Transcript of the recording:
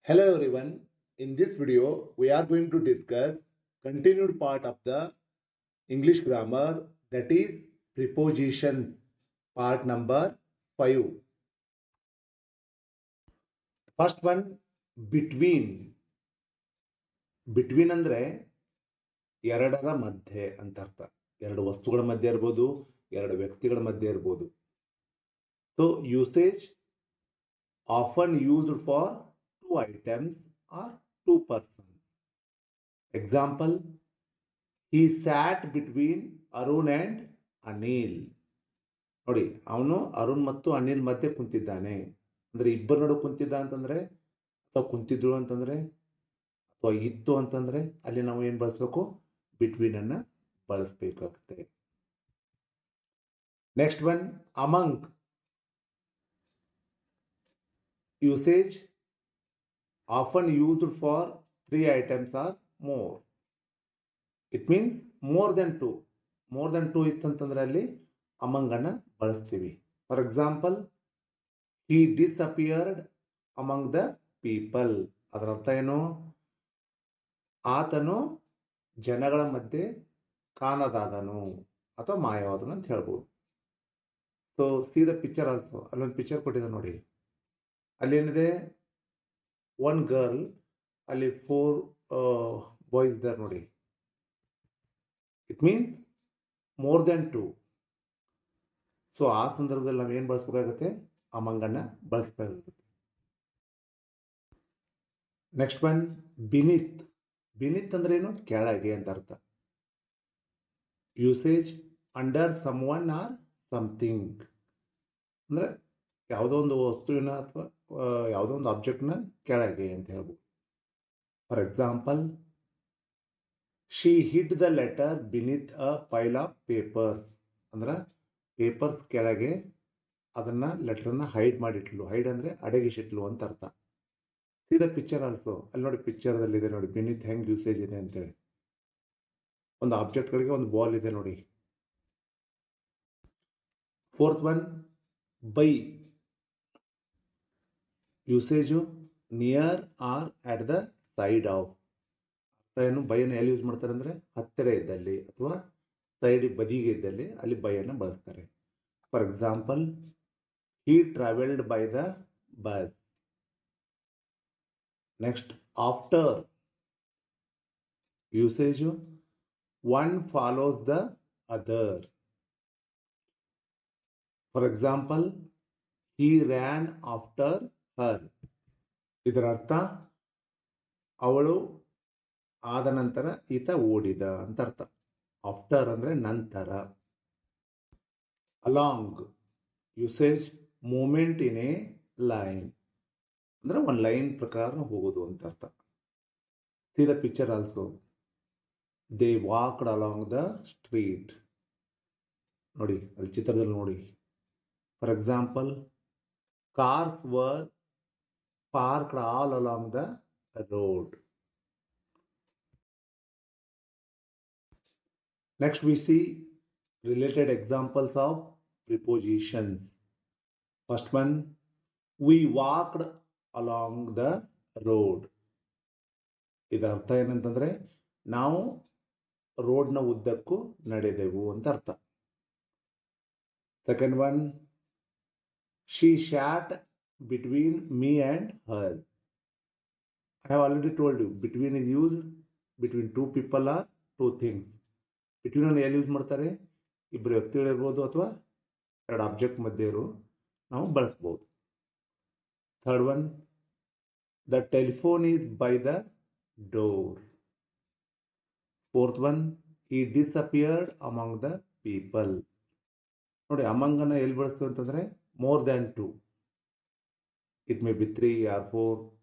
Hello everyone. In this video, we are going to discuss continued part of the English grammar, that is preposition, part number 5. First one, between. Between ಅಂದ್ರೆ ಎರಡರ ಮಧ್ಯೆ ಅಂತ ಅರ್ಥ. ಎರಡು ವಸ್ತುಗಳ ಮಧ್ಯೆ ಇರಬಹುದು, ಎರಡು ವ್ಯಕ್ತಿಗಳ ಮಧ್ಯೆ ಇರಬಹುದು. So usage often used for two items or two persons. Example, he sat between Arun and Anil. ನೋಡಿ, ಅವನು ಅರುಣ್ ಮತ್ತು ಅನಿಲ್ ಮಧ್ಯೆ ಕುಂತಿದ್ದಾನೆ. ಅಂದ್ರೆ ಇಬ್ಬರ ನಡು ಕುಂತಿದ್ದ ಅಂತಂದ್ರೆ, ಅಥವಾ ಕುಂತಿದ್ರು ಅಂತಂದ್ರೆ, ಅಥವಾ ಇತ್ತು ಅಂತಂದ್ರೆ ಅಲ್ಲಿ ನಾವು ಏನ್ ಬಳಸಬೇಕು? ಬಿಟ್ವೀನ್ ಅನ್ನ ಬಳಸಬೇಕಾಗುತ್ತೆ. Next one, among. Usage often used for three items or more. It means more than two. More than two ಇತ್ತಂತಂದ್ರೆ ಅಲ್ಲಿ ಅಮಂಗ್ ಅನ್ನ ಬಳಸ್ತೀವಿ. For example, he disappeared among the people. ಅದರ ಅರ್ಥ ಏನು? ಆತನು ಜನಗಳ ಮಧ್ಯೆ ಕಾಣದಾದನು ಅಥವಾ ಮಾಯವಾದನು ಅಂತ ಹೇಳ್ಬೋದು. So see the picture also. ಅಲ್ಲೊಂದು ಪಿಕ್ಚರ್ ಕೊಟ್ಟಿದೆ ನೋಡಿ. ಅಲ್ಲಿ ಏನಿದೆ? ಒನ್ ಗರ್ಲ್, ಅಲ್ಲಿ 4 ಬಾಯ್ಸ್ ಇದ್ದಾರೆ ನೋಡಿ. It means more than 2. So ಆ ಸಂದರ್ಭದಲ್ಲಿ ನಾವು ಏನು ಬಳಸಬೇಕಾಗುತ್ತೆ? ಅಮಂಗನ್ನ ಬಳಸಬೇಕಾಗುತ್ತೆ. Next one, ಬಿನಿತ್. ಬಿನಿತ್ ಅಂದ್ರೆ ಏನು? ಕೆಳಗೆ ಅಂತ ಅರ್ಥ. Usage under someone or something. ಅಂದ್ರೆ ಯಾವುದೋ ಒಂದು ವಸ್ತುವಿನ ಅಥವಾ ಯಾವುದೋ ಒಂದು ಆಬ್ಜೆಕ್ಟ್ನ ಕೆಳಗೆ ಅಂತ ಹೇಳ್ಬೋದು. For example, she hid the letter beneath a pile of papers. ಅಂದ್ರೆ ಪೇಪರ್ಸ್ ಕೆಳಗೆ ಅದನ್ನ ಲೆಟರ್ನ ಹೈಡ್ ಮಾಡಿಟ್ಲು. ಹೈಡ್ ಅಂದ್ರೆ ಅಡಗಿಸಿಟ್ಲು ಅಂತ ಅರ್ಥ. See the picture also. ಅಲ್ಲಿ ನೋಡಿ, ಪಿಕ್ಚರ್ದಲ್ಲಿ ಇದೆ ನೋಡಿ ಬಿನಿತ್ ಹೆಂಗ್ ಯೂಸೇಜ್ ಇದೆ ಅಂತೇಳಿ. ಒಂದು ಆಬ್ಜೆಕ್ಟ್ಗಳಿಗೆ ಒಂದು ಬಾಲ್ ಇದೆ ನೋಡಿ. Fourth one, by. Usage near or at the side of. ಏನು? ಬೈಯನ್ನು ಎಲ್ಲಿ ಯೂಸ್ ಮಾಡ್ತಾರೆ ಅಂದರೆ ಹತ್ತಿರ ಇದ್ದಲ್ಲಿ ಅಥವಾ ಸೈಡ್ ಬದಿಗೆ ಇದ್ದಲ್ಲಿ ಅಲ್ಲಿ ಬೈಯನ್ನು ಬಳಸ್ತಾರೆ. For example, he travelled by the bus. Next, after. Usage one follows the other. For example, he ran after her. ಇದರ ಅರ್ಥ ಅವಳು ಆದ ನಂತರ ಈತ ಓಡಿದ ಅಂತ ಅರ್ಥ. ಆಫ್ಟರ್ ಅಂದ್ರೆ ನಂತರ. Along. Usage movement in a line. ಅಂದ್ರೆ ಒಂದು ಲೈನ್ ಪ್ರಕಾರ ಹೋಗೋದು ಅಂತ ಅರ್ಥ. See the picture also. They walked along the street. ನೋಡಿ, ಅಲ್ಲಿ ಚಿತ್ರದಲ್ಲಿ ನೋಡಿ. For example, cars were parked all along the road. Next we see related examples of prepositions. First one, we walked along the road. ಇದರ ಅರ್ಥ ಏನಂತಂದ್ರೆ ನಾವು ರೋಡ್ನ ಉದ್ದಕ್ಕೂ ನಡೆದೆವು ಅಂತ ಅರ್ಥ. Second one, she sat between me and her. I have already told you, between is used between two people or two things. Between ಅನ್ನು ಎಲ್ಲಿ ಯೂಸ್ ಮಾಡ್ತಾರೆ? ಇಬ್ಬರು ವ್ಯಕ್ತಿಗಳಿರ್ಬೋದು ಅಥವಾ ಎರಡು ಆಬ್ಜೆಕ್ಟ್ ಮಧ್ಯೆ ನಾವು ಬಳಸ್ಬೋದು. Third one, the telephone is by the door. Fourth one, he disappeared among the people. ನೋಡಿ, ಅಮಂಗನ ಎಲ್ಲಿ ಬಳಸ್ತೀವಿ ಅಂತಂದ್ರೆ more than 2. It may be 3 or 4